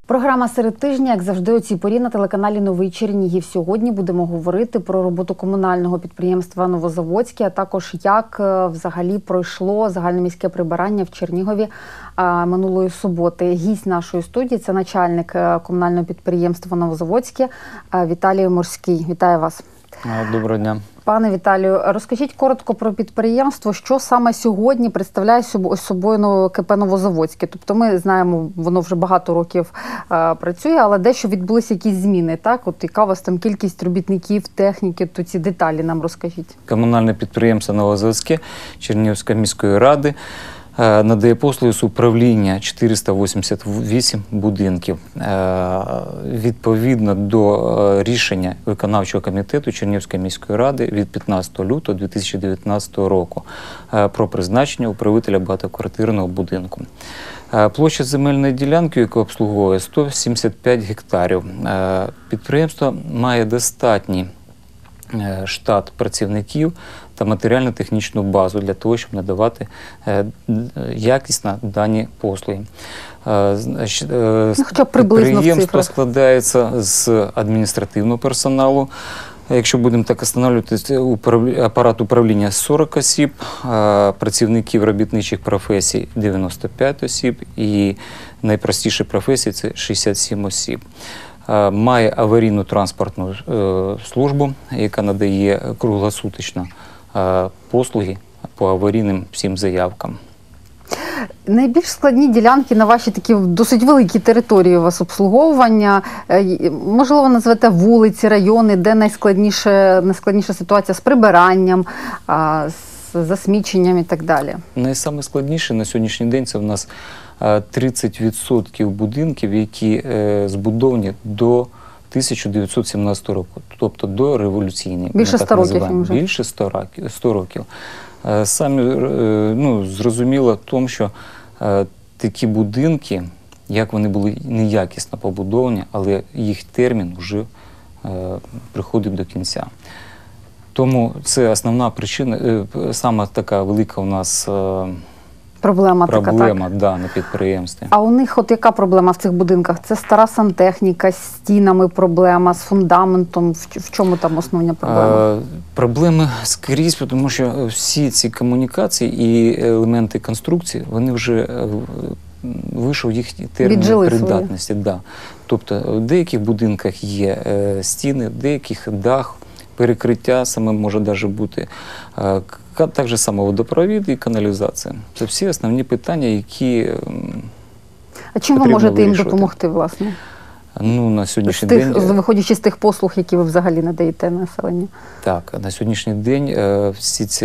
Програма «Серед тижня», як завжди, у цій порі на телеканалі «Новий Чернігів». Сьогодні будемо говорити про роботу комунального підприємства «Новозаводське», а також як взагалі пройшло загальноміське прибирання в Чернігові минулої суботи. Гість нашої студії – це начальник комунального підприємства «Новозаводське» Віталій Морський. Вітаю вас. Доброго дня. Пане Віталію, розкажіть коротко про підприємство, що саме сьогодні представляє собою КП «Новозаводське». Тобто ми знаємо, воно вже багато років працює, але дещо відбулися якісь зміни, так? От яка у вас там кількість робітників, техніки, то ці деталі нам розкажіть. Комунальне підприємство «Новозаводське» Чернігівської міської ради надає послуги з управління 488 будинків. Відповідно до рішення виконавчого комітету Чернігівської міської ради від 15 лютого 2019 року про призначення управителя багатоквартирного будинку. Площа земельної ділянки, яку обслуговує, 175 гектарів. Підприємство має достатній штат працівників та матеріально-технічну базу для того, щоб надавати якісно дані послуги. Підприємство складається з адміністративного персоналу. Якщо будемо так встановлювати, апарат управління 40 осіб, працівників робітничих професій 95 осіб і найпростіші професії – це 67 осіб. Має аварійну транспортну службу, яка надає круглосуточно послуги по аварійним всім заявкам. Найбільш складні ділянки на вашій такі досить великій території у вас обслуговування. Можливо, назвете вулиці, райони, де найскладніша ситуація з прибиранням, з засміченням і так далі? Найскладніше на сьогоднішній день це в нас 30% будинків, які збудовані до 1917 року, тобто до революційної. Більше 100 років вже. Більше 100 років. Самі зрозуміло в тому, що такі будинки, як вони були неякісно побудовані, але їх термін вже приходить до кінця. Тому це основна причина, саме така велика у нас проблема на підприємстві. А у них от яка проблема в цих будинках? Це стара сантехніка, з стінами проблема, з фундаментом? В чому там основна проблема? Проблеми скрізь, тому що всі ці комунікації і елементи конструкції, вони вже вийшов їхній термін придатності. Да. Тобто в деяких будинках є стіни, в деяких дах, перекриття саме може навіть бути. Так же само водопровід і каналізація. Це всі основні питання, які А чим ви можете їм допомогти, власне? Ну, на сьогоднішній день... Виходячи з тих послуг, які ви взагалі надаєте населенню? Так, на сьогоднішній день всі ці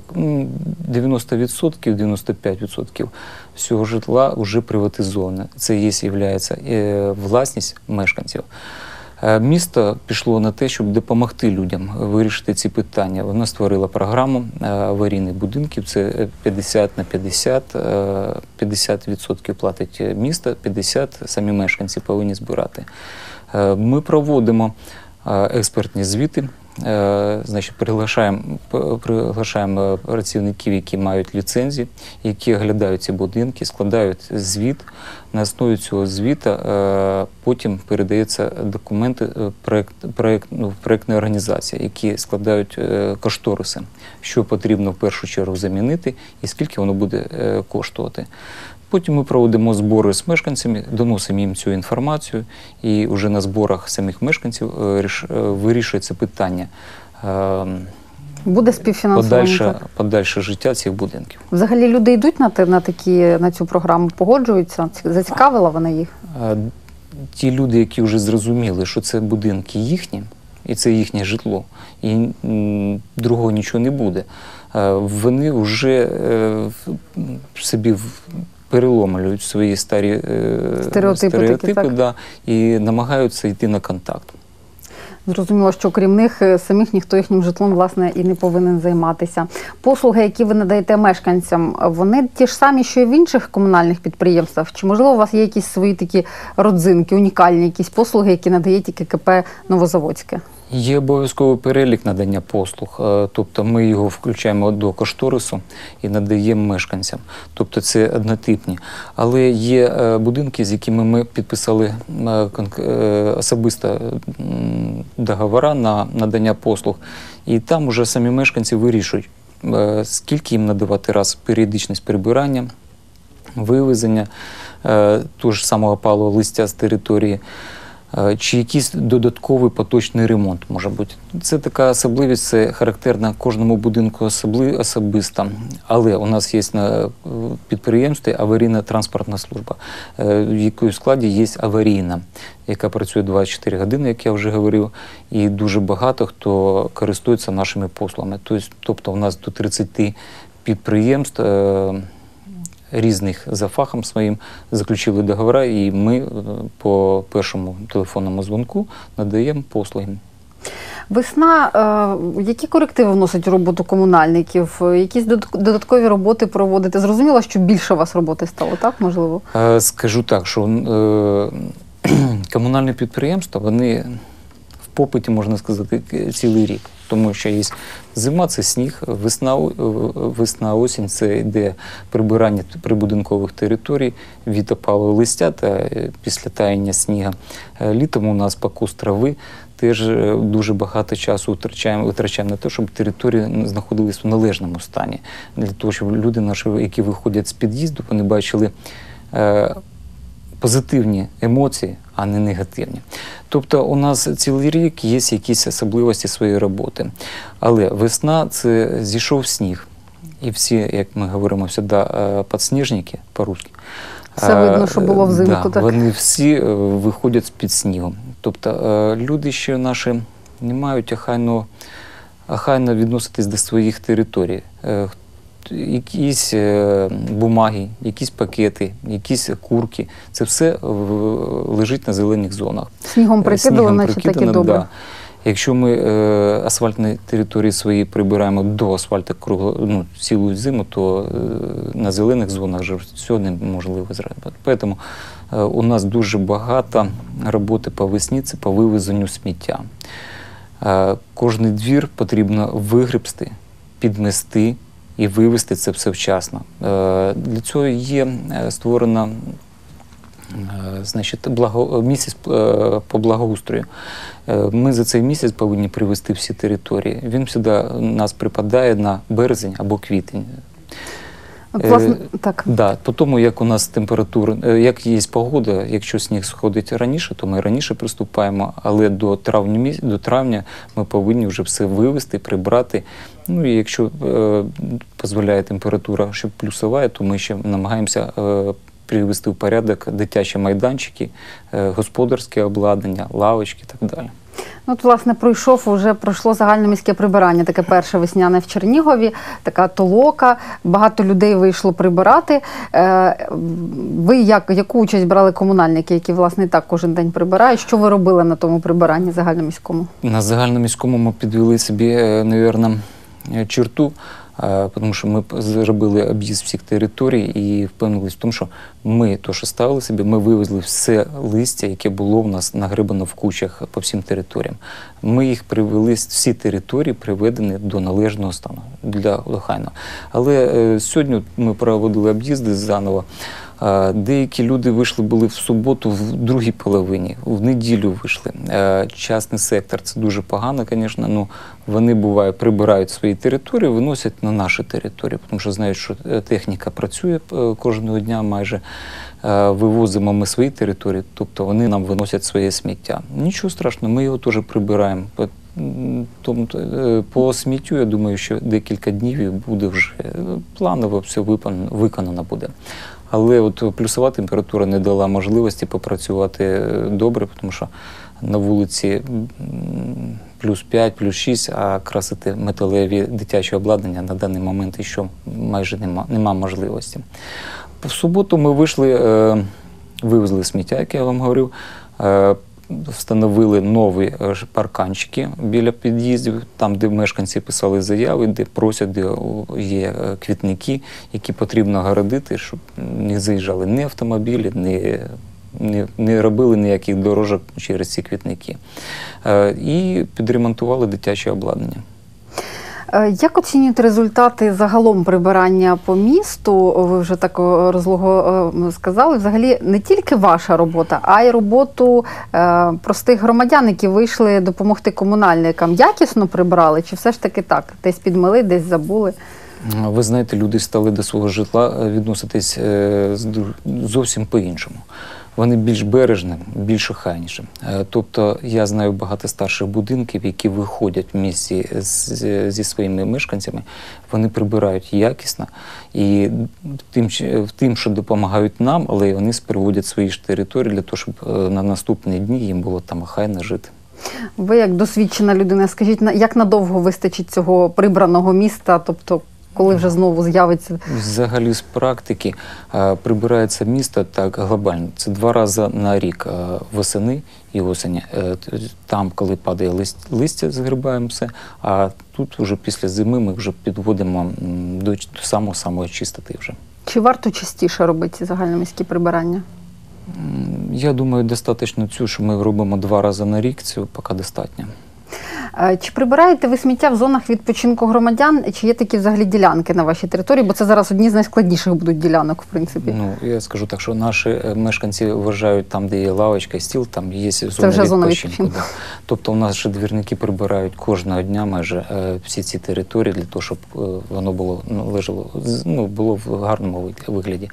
90-95% всього житла вже приватизоване. Це є власність мешканців. Місто пішло на те, щоб допомогти людям вирішити ці питання. Воно створило програму аварійних будинків, це 50 на 50, 50% платить місто, 50% самі мешканці повинні збирати. Ми проводимо експертні звіти, значить, приглашаємо працівників, які мають ліцензії, які оглядають ці будинки, складають звіт. На основі цього звіту потім передаються документи проєктної організації, які складають кошториси, що потрібно в першу чергу замінити і скільки воно буде коштувати. Потім ми проводимо збори з мешканцями, доносимо їм цю інформацію, і вже на зборах самих мешканців вирішується питання буде співфінансування, подальше життя цих будинків. Взагалі люди йдуть на цю програму, погоджуються? Зацікавила вона їх? Ті люди, які вже зрозуміли, що це будинки їхні, і це їхнє житло, і другого нічого не буде, вони вже собі переломлюють свої старі стереотипи да, і намагаються йти на контакт. Зрозуміло, що крім них самих ніхто їхнім житлом, власне, і не повинен займатися. Послуги, які ви надаєте мешканцям, вони ті ж самі, що і в інших комунальних підприємствах? Чи, можливо, у вас є якісь свої такі родзинки, унікальні якісь послуги, які надає тільки КП «Новозаводське»? Є обов'язковий перелік надання послуг, тобто ми його включаємо до кошторису і надаємо мешканцям. Тобто це однотипні. Але є будинки, з якими ми підписали особисто договори на надання послуг, і там вже самі мешканці вирішують, скільки їм надавати раз періодичність прибирання, вивезення того ж самого палого листя з території, чи якийсь додатковий поточний ремонт може бути. Це така особливість, це характерна кожному будинку особисто. Але у нас є на підприємстві аварійна транспортна служба, в якої складі є аварійна, яка працює 24 години, як я вже говорив, і дуже багато хто користується нашими послугами. Тобто у нас до 30 підприємств різних за фахом своїм заключили договори, і ми по першому телефонному дзвонку надаємо послуги. Весна, які корективи вносить у роботу комунальників? Якісь додаткові роботи проводите? Зрозуміло, що більше у вас роботи стало, так, можливо? Скажу так, що комунальні підприємства, вони в попиті, можна сказати, цілий рік. Тому що є зима – це сніг, весна, осінь – це йде прибирання прибудинкових територій від опалого листя та після таяння снігу. Літом у нас покос трави, теж дуже багато часу витрачаємо на те, щоб території знаходились в належному стані. Для того, щоб люди наші, які виходять з під'їзду, вони бачили позитивні емоції, а не негативні. Тобто у нас цілий рік є якісь особливості своєї роботи. Але весна – це зійшов сніг. І всі, як ми говоримо завжди, підсніжники по-русски. Все видно, що було взимку. Так. Вони всі виходять з-під снігу. Тобто люди ще наші не мають охайно відноситись до своїх територій. Якісь бумаги, якісь пакети, якісь курки. Це все лежить на зелених зонах. Снігом прикидали, наче так і добре. Да. Якщо ми асфальтні території свої прибираємо до асфальту цілу зиму, то на зелених зонах вже все неможливо зробити. Тому у нас дуже багато роботи по весні, це по вивезенню сміття. Кожний двір потрібно вигребсти, підмести і вивезти це все вчасно. Для цього є створено місяць по благоустрою. Ми за цей місяць повинні привести всі території. Він завжди у нас припадає на березень або квітень. Власне, так. Да, по тому, як у нас температура, як є погода, якщо сніг сходить раніше, то ми раніше приступаємо, але до травня ми повинні вже все вивезти, прибрати. Ну і якщо дозволяє температура, що плюсова, то ми ще намагаємося привести в порядок дитячі майданчики, господарське обладнання, лавочки і так далі. От, власне, пройшло загальноміське прибирання, таке перше весняне в Чернігові, така толока, багато людей вийшло прибирати. Ви яку участь брали комунальники, які, власне, і так кожен день прибирають? Що ви робили на тому прибиранні загальноміському? На загальноміському ми підвели собі, мабуть, черту, тому що ми зробили об'їзд всіх територій і впевнилися в тому, що ми то, що ставили собі, ми вивезли все листя, яке було в нас нагребано в кучах по всім територіям. Ми їх привели, всі території приведені до належного стану, для охайного. Але сьогодні ми проводили об'їзди заново. Деякі люди були в суботу в другій половині, в неділю вийшли. Частний сектор – це дуже погано, звісно, але вони бувають, прибирають свої території, виносять на наші території, тому що знають, що техніка працює кожного дня майже. Вивозимо ми свої території, тобто вони нам виносять своє сміття. Нічого страшного, ми його теж прибираємо. По сміттю, я думаю, що декілька днів і буде вже планово все виконано буде. Але от плюсова температура не дала можливості попрацювати добре, тому що на вулиці плюс 5, плюс 6, а красити металеві дитячі обладнання на даний момент ще майже нема можливості. В суботу ми вивезли сміття, як я вам говорив, встановили нові парканчики біля під'їздів, там, де мешканці писали заяви, де просять, де є квітники, які потрібно огородити, щоб не заїжджали ні автомобілі, ні не робили ніяких дорожок через ці квітники. І підремонтували дитяче обладнання. Як оцінюєте результати загалом прибирання по місту? Ви вже так розлого сказали. Взагалі не тільки ваша робота, а й роботу простих громадян, які вийшли допомогти комунальникам. Якісно прибрали чи все ж таки так? Десь підмели, десь забули? Ви знаєте, люди стали до свого житла відноситись зовсім по-іншому. Вони більш бережні, більш охайніші. Тобто я знаю багато старших будинків, які виходять в місті зі своїми мешканцями, вони прибирають якісно і тим, що допомагають нам, але вони приводять свої ж території для того, щоб на наступні дні їм було там охайно жити. Ви як досвідчена людина, скажіть, як надовго вистачить цього прибраного міста, тобто коли вже знову з'явиться? Взагалі з практики прибирається місто так глобально. Це 2 рази на рік восени і осені. Там, коли падає листя, згрібаємо все, а тут вже після зими ми вже підводимо до самої чистоти вже. Чи варто частіше робити ці загальноміські прибирання? Я думаю, достатньо цього, що ми робимо 2 рази на рік, цього поки достатньо. Чи прибираєте ви сміття в зонах відпочинку громадян, чи є такі взагалі ділянки на вашій території? Бо це зараз одні з найскладніших будуть ділянок, в принципі. Ну, я скажу так, що наші мешканці вважають, там, де є лавочка і стіл, там є зона відпочинку. Да. Тобто у нас ще двірники прибирають кожного дня майже всі ці території для того, щоб воно було, було в гарному вигляді.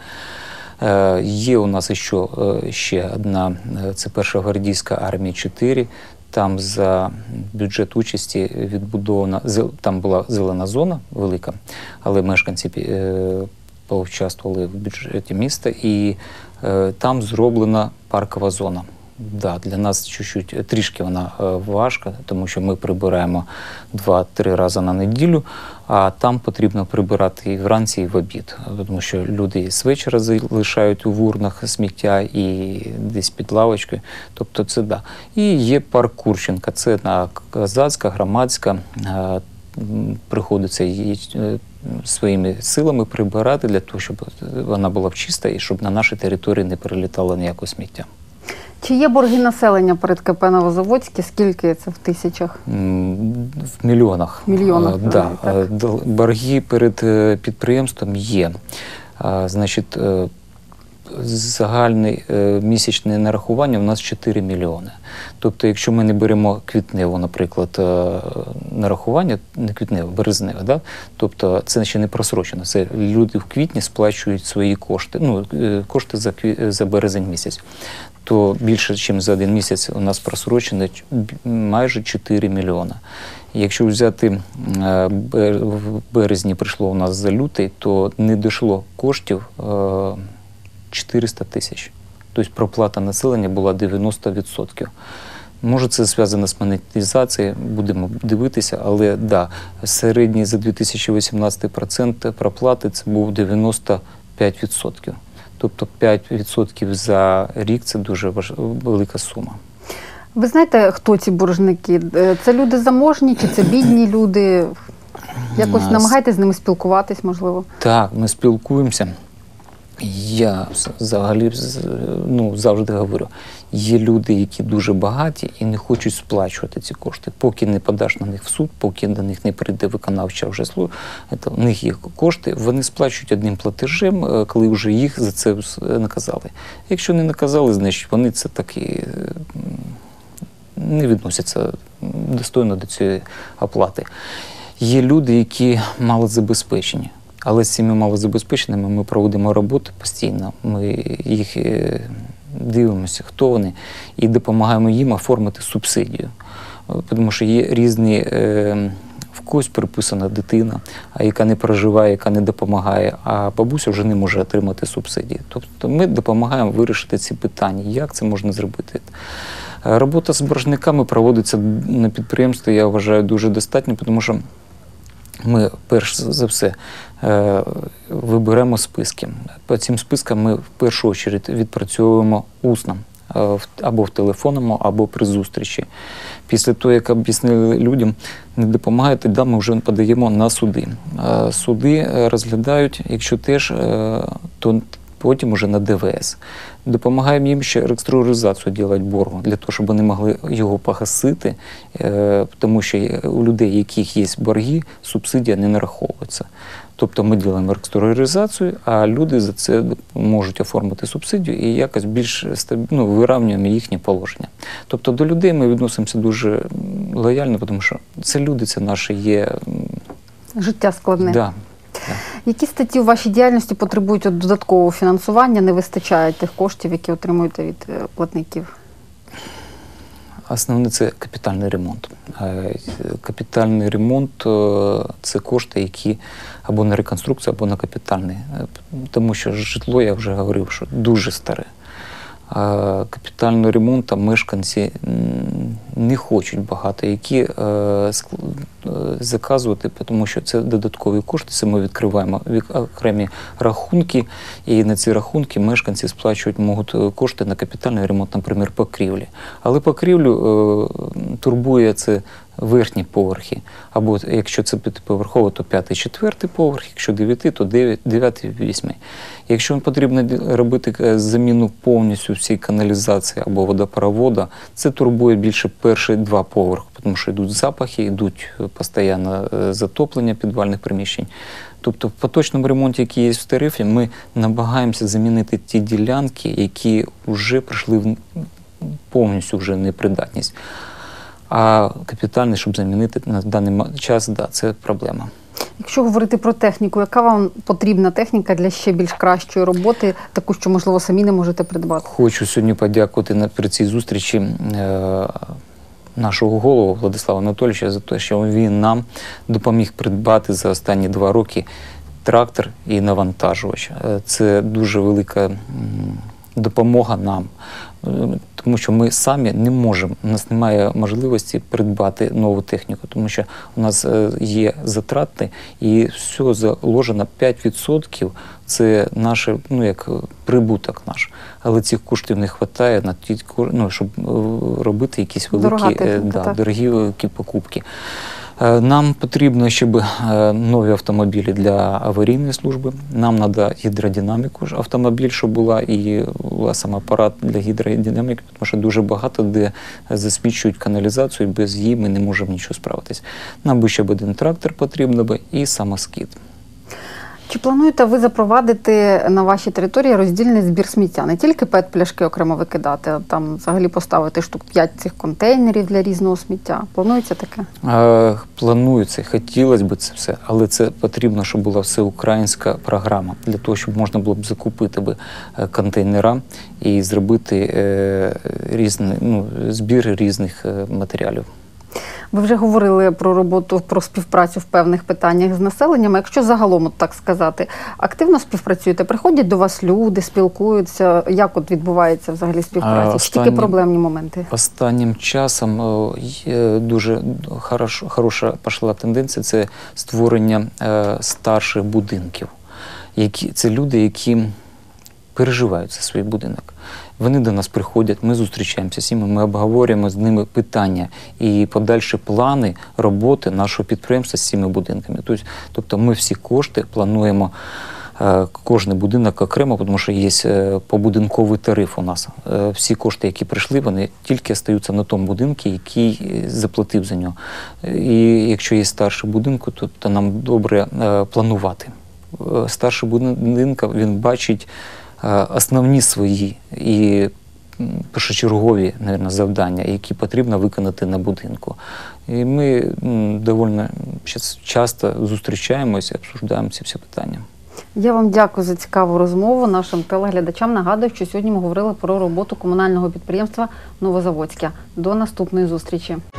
Є у нас ще одна, це Перша гвардійська армія 4. Там за бюджет участі відбудована, там була зелена зона велика, але мешканці поучаствували в бюджеті міста, і там зроблена паркова зона. Да, для нас трішки вона важка, тому що ми прибираємо 2-3 рази на неділю, а там потрібно прибирати і вранці, і в обід. Тому що люди з вечора залишають у урнах сміття і десь під лавочкою. Тобто це да. І є парк Курченка, це на Козацька, Громадська. Приходиться її своїми силами прибирати для того, щоб вона була чиста і щоб на нашій території не прилітало ніякого сміття. Чи є борги населення перед КП «Новозаводське»? Скільки це в тисячах? В мільйонах. Мільйонах, да. Борги перед підприємством є. Значить, загальне місячне нарахування у нас 4 мільйони. Тобто, якщо ми не беремо квітневу, наприклад, нарахування, не квітневе, березневе, да? Тобто це ще не просрочено. Це люди в квітні сплачують свої кошти, кошти за березень місяць. То більше, ніж за 1 місяць у нас просрочено майже 4 мільйона. Якщо взяти, в березні прийшло у нас за лютий, то не дійшло коштів 400 тисяч. Тобто проплата населення була 90%. Може, це зв'язано з монетизацією, будемо дивитися, але да, середній за 2018 процент проплати це був 95%. Тобто 5% за рік – це дуже велика сума. Ви знаєте, хто ці боржники? Це люди заможні чи це бідні люди? Якось намагаєтесь з ними спілкуватись, можливо? Так, ми спілкуємося. Я взагалі завжди говорю, є люди, які дуже багаті і не хочуть сплачувати ці кошти. Поки не подаш на них в суд, поки до них не прийде виконавча вже служба, у них є кошти, вони сплачують одним платежем, коли вже їх за це наказали. Якщо не наказали, значить вони це так і не відносяться достойно до цієї оплати. Є люди, які малозабезпечені. Але з цими малозабезпеченими ми проводимо роботу постійно. Ми їх дивимося, хто вони, і допомагаємо їм оформити субсидію. Тому що є різні, в когось приписана дитина, яка не проживає, яка не допомагає, а бабуся вже не може отримати субсидії. Тобто ми допомагаємо вирішити ці питання, як це можна зробити. Робота з боржниками проводиться на підприємстві, я вважаю, дуже достатньо, тому що ми, перш за все, виберемо списки. По цим спискам ми, в першу чергу, відпрацьовуємо усно, або в телефонному, або при зустрічі. Після того, як об'яснили людям, не допомагає, тоді ми вже подаємо на суди. Суди розглядають, якщо теж, то потім уже на ДВС. Допомагаємо їм ще реструктуризацію робити боргу, для того, щоб вони могли його погасити, тому що у людей, у яких є борги, субсидія не нараховується. Тобто ми робимо реструктуризацію, а люди за це можуть оформити субсидію і якось більш вирівнюємо їхнє положення. Тобто до людей ми відносимося дуже лояльно, тому що це люди, це наше є... Життя складне. Да. Які статті у вашій діяльності потребують додаткового фінансування, не вистачає тих коштів, які отримуєте від платників? Основне – це капітальний ремонт. Капітальний ремонт – це кошти, які або на реконструкцію, або на капітальний. Тому що житло, я вже говорив, що дуже старе. Капітального ремонту мешканці не хочуть багато, які заказувати, тому що це додаткові кошти, це ми відкриваємо окремі рахунки, і на ці рахунки мешканці сплачують можуть кошти на капітальний ремонт, наприклад, покрівлі. Але покрівлю турбує це верхні поверхи, або якщо це п'ятиповерхово, то 5-4 поверх, якщо 9, то 9-8. Якщо потрібно робити заміну повністю всієї каналізації або водопроводу, це турбує більше перші 2 поверхи, тому що йдуть запахи, йдуть постійно затоплення підвальних приміщень. Тобто в поточному ремонті, який є в тарифі, ми намагаємося замінити ті ділянки, які вже прийшли повністю вже непридатність. А капітальний, щоб замінити на даний час, да, це проблема. Якщо говорити про техніку, яка вам потрібна техніка для ще більш кращої роботи, таку, що, можливо, самі не можете придбати? Хочу сьогодні подякувати при цій зустрічі нашого голову Владислава Анатолійовича за те, що він нам допоміг придбати за останні 2 роки трактор і навантажувач. Це дуже велика допомога нам, тому що ми самі не можемо, у нас немає можливості придбати нову техніку, тому що у нас є затрати і все заложено 5% це наш, як прибуток наш. Але цих коштів не вистачає на ті, щоб робити якісь дорогі великі покупки. Нам потрібно, щоб нові автомобілі для аварійної служби. Нам треба гідродинаміку автомобіль, щоб була, і сам апарат для гідродинаміки, тому що дуже багато де засмічують каналізацію, і без її ми не можемо нічого справитись. Нам би ще один трактор потрібно би і самоскид. Чи плануєте ви запровадити на вашій території роздільний збір сміття? Не тільки ПЕТ-пляшки окремо викидати, а там взагалі поставити штук 5 цих контейнерів для різного сміття? Планується таке? Планується, хотілося б це все, але це потрібно, щоб була всеукраїнська програма, для того, щоб можна було б закупити контейнера і зробити збір різних матеріалів. Ви вже говорили про роботу, про співпрацю в певних питаннях з населенням. Якщо загалом, так сказати, активно співпрацюєте? Приходять до вас люди, спілкуються? Як відбувається взагалі співпраця? Чи тільки проблемні моменти? Останнім часом дуже хороша пішла тенденція – це створення старших будинків. Це люди, які переживають за свій будинок. Вони до нас приходять, ми зустрічаємося з ними, ми обговорюємо з ними питання і подальші плани роботи нашого підприємства з цими будинками. Тобто ми всі кошти плануємо, кожен будинок окремо, тому що є побудинковий тариф у нас. Всі кошти, які прийшли, вони тільки залишаються на тому будинку, який заплатив за нього. І якщо є старший будинок, то нам добре планувати. Старший будинок, він бачить основні свої і першочергові, мабуть, завдання, які потрібно виконати на будинку. І ми доволі часто зустрічаємося, обсуждаємо ці всі питання. Я вам дякую за цікаву розмову. Нашим телеглядачам нагадую, що сьогодні ми говорили про роботу комунального підприємства «Новозаводське». До наступної зустрічі.